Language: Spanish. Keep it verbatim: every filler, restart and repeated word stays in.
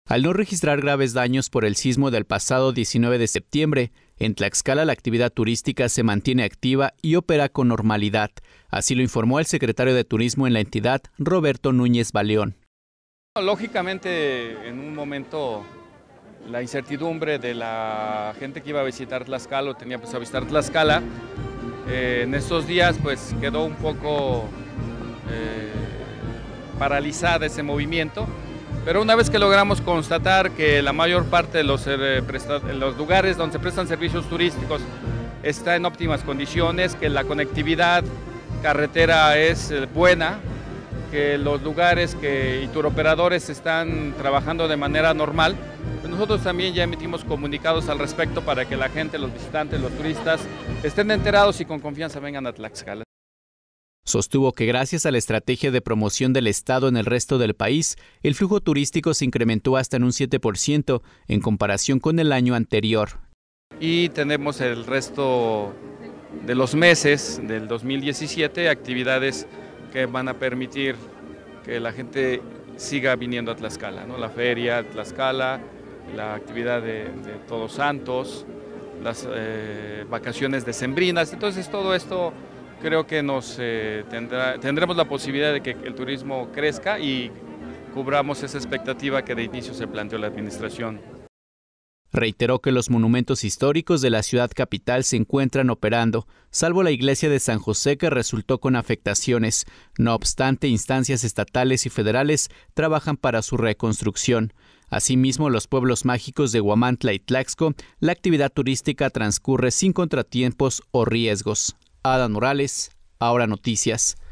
Al no registrar graves daños por el sismo del pasado diecinueve de septiembre, en Tlaxcala la actividad turística se mantiene activa y opera con normalidad. Así lo informó el secretario de Turismo en la entidad, Roberto Núñez Baleón. Lógicamente, en un momento, la incertidumbre de la gente que iba a visitar Tlaxcala o tenía pues, a visitar Tlaxcala, eh, en estos días pues quedó un poco eh, paralizada ese movimiento. Pero una vez que logramos constatar que la mayor parte de los, eh, los lugares donde se prestan servicios turísticos está en óptimas condiciones, que la conectividad carretera es eh, buena, que los lugares que, y turoperadores están trabajando de manera normal, pues nosotros también ya emitimos comunicados al respecto para que la gente, los visitantes, los turistas estén enterados y con confianza vengan a Tlaxcala. Sostuvo que gracias a la estrategia de promoción del Estado en el resto del país, el flujo turístico se incrementó hasta en un siete por ciento en comparación con el año anterior. Y tenemos el resto de los meses del dos mil diecisiete actividades que van a permitir que la gente siga viniendo a Tlaxcala, ¿no? La feria de Tlaxcala, la actividad de, de Todos Santos, las eh, vacaciones decembrinas. Entonces todo esto creo que nos eh, tendrá, tendremos la posibilidad de que el turismo crezca y cubramos esa expectativa que de inicio se planteó la administración. Reiteró que los monumentos históricos de la ciudad capital se encuentran operando, salvo la iglesia de San José que resultó con afectaciones. No obstante, instancias estatales y federales trabajan para su reconstrucción. Asimismo, los pueblos mágicos de Huamantla y Tlaxco, la actividad turística transcurre sin contratiempos o riesgos. Adán Morales, Ahora Noticias.